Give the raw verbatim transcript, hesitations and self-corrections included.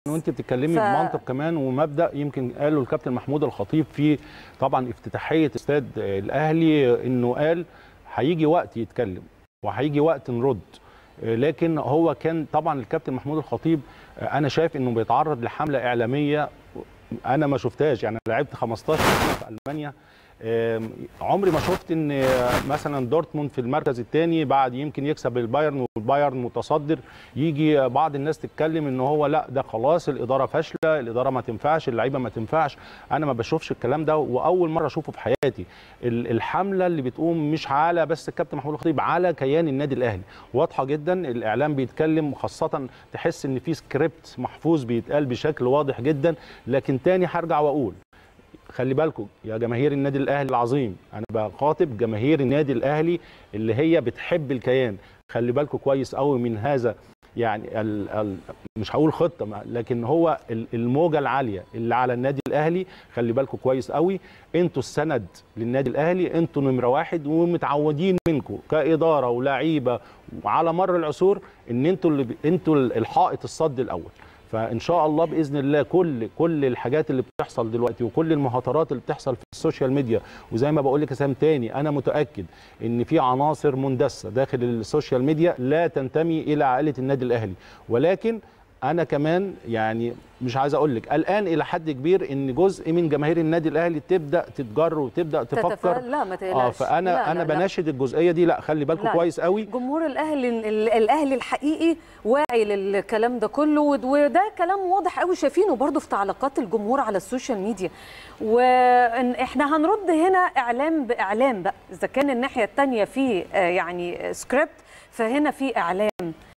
وانت بتتكلمي ف... بمنطق كمان ومبدا يمكن قاله الكابتن محمود الخطيب في طبعا افتتاحيه استاد الاهلي، انه قال هيجي وقت يتكلم وهيجي وقت نرد. لكن هو كان طبعا الكابتن محمود الخطيب انا شايف انه بيتعرض لحمله اعلاميه انا ما شفتهاش. يعني لعبت خمستاشر سنه في المانيا، عمري ما شفت ان مثلا دورتموند في المركز الثاني بعد يمكن يكسب البايرن والبايرن متصدر، يجي بعض الناس تتكلم ان هو لا ده خلاص الاداره فاشله، الاداره ما تنفعش، اللعيبه ما تنفعش. انا ما بشوفش الكلام ده، واول مره اشوفه في حياتي. الحمله اللي بتقوم مش على بس الكابتن محمود الخطيب، على كيان النادي الاهلي واضحه جدا. الاعلام بيتكلم، خاصه تحس ان في سكريبت محفوظ بيتقال بشكل واضح جدا. لكن تاني هرجع واقول خلي بالكم يا جماهير النادي الاهلي العظيم، انا بخاطب جماهير النادي الاهلي اللي هي بتحب الكيان. خلي بالكم كويس قوي من هذا، يعني ال ال مش هقول خطه، لكن هو الموجه العاليه اللي على النادي الاهلي. خلي بالكم كويس قوي، انتوا السند للنادي الاهلي، انتوا نمره واحد، ومتعودين منكم كاداره ولاعيبه وعلى مر العصور ان انتوا اللي انتوا الحائط الصد الاول. فان شاء الله باذن الله كل كل الحاجات اللي بتحصل دلوقتي وكل المهاترات اللي بتحصل في السوشيال ميديا، وزي ما بقول لك يا سام تاني، انا متاكد ان في عناصر مندسه داخل السوشيال ميديا لا تنتمي الى عائله النادي الاهلي. ولكن انا كمان يعني مش عايز اقول لك الان الى حد كبير ان جزء من جماهير النادي الاهلي تبدا تتجر وتبدا تفكر تتف... لا ما تقلقش. اه فانا لا انا لا بناشد لا. الجزئيه دي لا خلي بالكم كويس قوي. جمهور الاهلي الاهلي الحقيقي واعي للكلام ده كله، وده كلام واضح قوي شايفينه برضو في تعليقات الجمهور على السوشيال ميديا. واحنا هنرد هنا اعلام باعلام بقى، اذا كان الناحيه الثانيه في يعني سكريبت، فهنا في اعلام.